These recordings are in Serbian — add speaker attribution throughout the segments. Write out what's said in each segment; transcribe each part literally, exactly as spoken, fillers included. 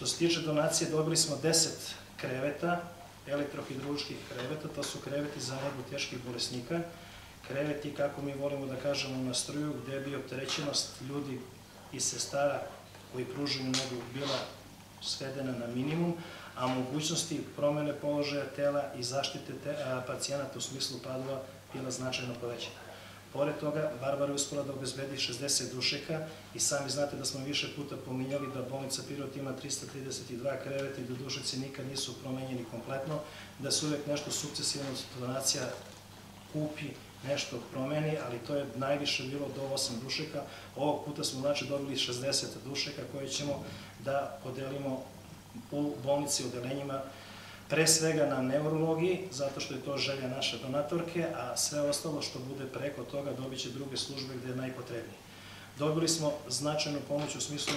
Speaker 1: Što se tiče donacije, dobili smo deset kreveta, elektrohidroloških kreveta, to su kreveti za negu teških bolesnika, kreveti, kako mi volimo da kažemo, na struju, gde bi opterećenost ljudi i sestara koji pružaju negu bila svedena na minimum, a mogućnosti promene položaja tela i zaštite pacijenata u smislu padova bila značajno povećana. Pored toga, Barbara je uspela da obezbedi šezdeset dušeka i sami znate da smo više puta pominjali da bolnica Pirot ima trista trideset dva kreveta i da dušeci nikad nisu promenjeni kompletno, da se uvek nešto sukcesivno donacija kupi, nešto promeni, ali to je najviše bilo do osam dušeka. Ovog puta smo znači dobili šezdeset dušeka koje ćemo da podelimo u bolnici, u odelenjima, pre svega na neurologiji, zato što je to želja naše donatorke, a sve ostalo što bude preko toga dobit će druge službe gde je najpotrebnije. Dobili smo značajnu pomoć u smislu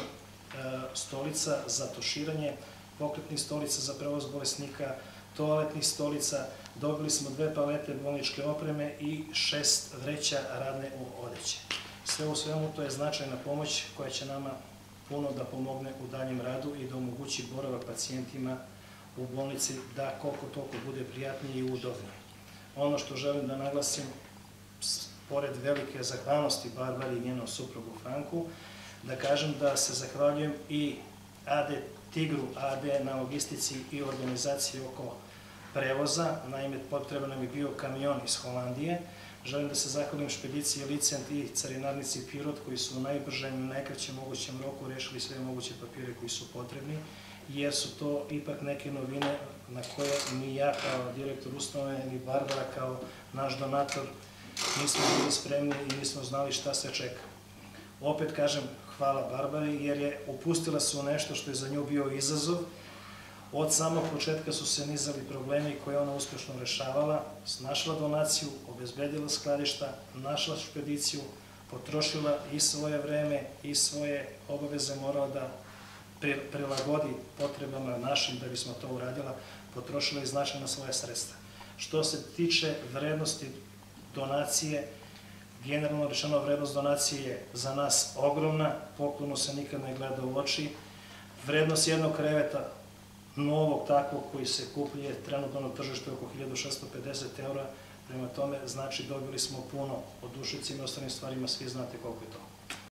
Speaker 1: stolica za tuširanje, pokretnih stolica za prevoz bolesnika, toaletnih stolica, dobili smo dve palete bolničke opreme i šest vreća radne odeće. Sve u svemu to je značajna pomoć koja će nama puno da pomogne u daljem radu i da omogući boravak pacijentima u bolnici da koliko toliko bude prijatnije i udobnije. Ono što želim da naglasim, pored velike zahvalnosti Barbari i njenom suprugu Franku, da kažem da se zahvaljujem i A D Tigru, A D na logistici i organizaciji oko prevoza. Naime, potreban nam je bio kamion iz Holandije. Želim da se zahvalim špediciji Licent i carinarnici Pirot koji su u najbržem i najkraćem mogućem roku rešili sve moguće papire koji su potrebni, jer su to ipak neke novine na koje ni ja kao direktor ustanove, ni Barbara kao naš donator nismo bili spremni i nismo znali šta se čeka. Opet kažem hvala Barbari jer je upustila se u nešto što je za nju bio izazov. Od samog početka su se nizali problemi koje ona uspešno rešavala, našla donaciju, obezbedila skladišta, našla špediciju, potrošila i svoje vreme i svoje obaveze, morala da prilagodi potrebama našim da bismo to uradila, potrošila i značajna svoja sredstva. Što se tiče vrednosti donacije, generalno rečeno vrednost donacije je za nas ogromna, poklonu se nikad ne gleda u oči. Vrednost jednog kreveta, novog takvog koji se kupuje trenutno na tržištu oko hiljadu šesto pedeset eura, prema tome znači dobili smo puno o dušicima i ostalim stvarima, svi znate koliko je to.